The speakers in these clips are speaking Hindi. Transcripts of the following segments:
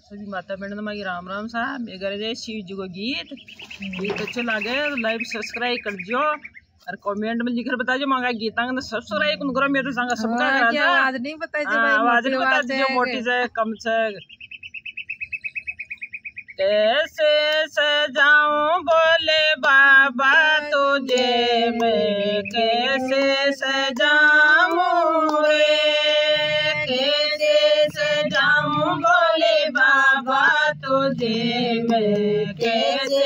सभी माता बहनों मांगी राम राम सा मेरे जय शिव जी को गीत अच्छे लगे लाइव सब्सक्राइब कर दियो और कमेंट में लिखकर बता जो मांगा गीता का सब्सक्राइब कौन करो मेरे संग सबका आवाज नहीं बताई जो भाई आवाज नहीं बता दियो मोटी से कम से कैसे सजाऊं बोले बाबा तुझे मैं कैसे सजाऊं रे कैसे सजाऊं बोले बाबा तुझे मैं कैसे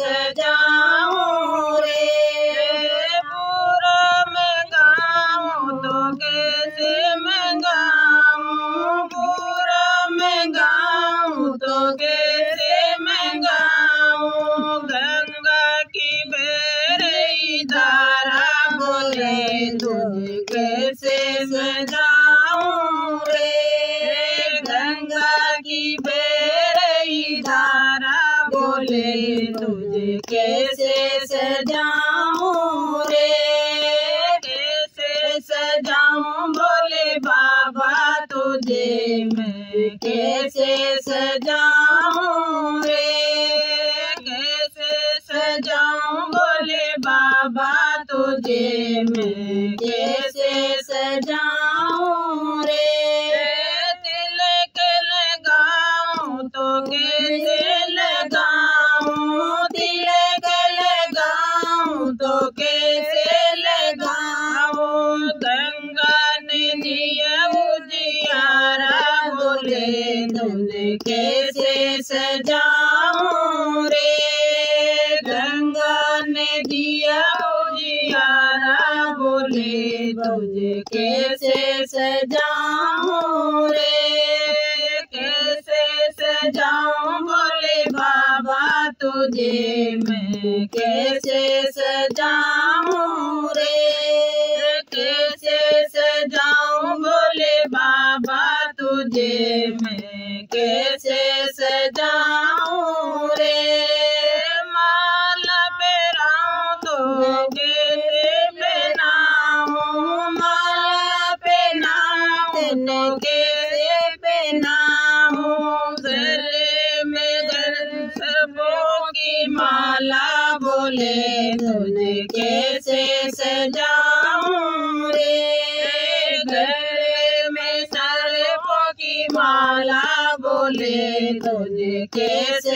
सजाऊं रे पूरा मैं गाऊं तो कैसे मैं गाऊं पूरा मैं गाऊं तो कैसे मैं गाऊं गंगा की बेरई धारा बोले तुझे कैसे सजाऊं रे गंगा की बेरई धारा बोले तुझे कैसे सजाऊं रे कैसे सजाऊं बोले बाबा तुझे मैं कैसे सजाऊं रे कैसे सजाऊं बोले बाबा तुझे मैं कैसे सजाऊं रे तिलक लगाऊं तो कैसे लगाऊं तिलक लगाऊं तो कैसे लगाऊं गंगा ने दिया उजियारा बोले तुझे कैसे सजाऊं रे गंगा ने दिया उजियारा बोले तुझे कैसे सजाऊं रे कैसे सजाऊं बोले बाबा तुझे मैं कैसे सजाऊं रे कैसे सजाऊं बोले बाबा तुझे मैं कैसे सजाऊं रे माला पहनाऊं तो कैसे पहनाऊं माला पहनाऊं तो कैसे पहनाऊं गले में सबों की माला बोले तुझे कैसे सजाऊं रे गले में सर्पों की माला बोले तुझे कैसे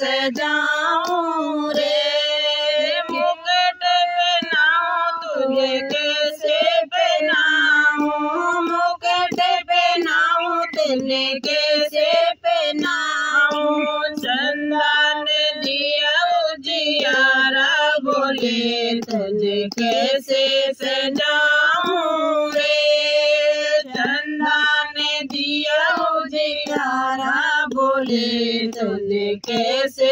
सजाऊं रे मुकुट पहनाऊं तुझे कैसे पहनाऊं मुकुट पहनाऊं तुझे कैसे पहनाऊं चंदन दिया उजियारा बोले तुझे कैसे सजाऊं रे चंदन दिया उजियारा बोले तुझे कैसे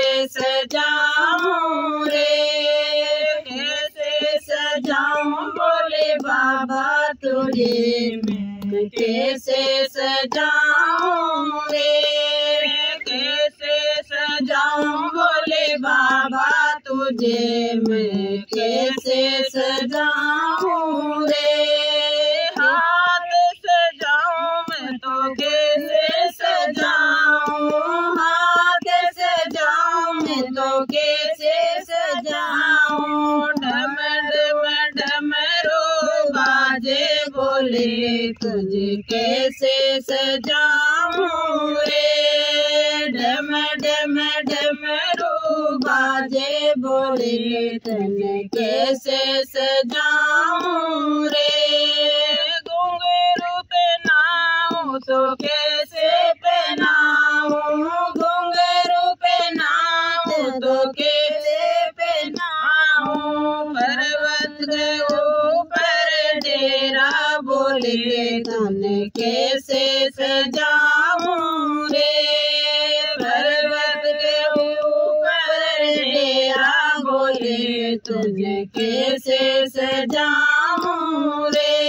सजाऊं रे कैसे सजाऊं बोले बाबा तुझे मैं कैसे सजाऊं रे कैसे सजाऊं बोले बाबा तुझे मैं कैसे सजाऊं रे हाथ सजाऊं मैं तो कैसे सजाऊं हाथ सजाऊं मैं तो कैसे सजाऊं डम डम डमरू बाजे बोले तुझे कैसे सजाऊं रे डम डम डमरू बाजे बोले तुझे कैसे सजाऊं रे घुंघरू पहनाऊं तो कैसे पहनाऊं घुंघरू पहनाऊं तो कैसे पहनाऊं पर्वत के ऊपर डेरा बोले तुझे कैसे सजाऊं रे पर्वत के ऊपर डेरा बोले तुझे कैसे सजाऊं रे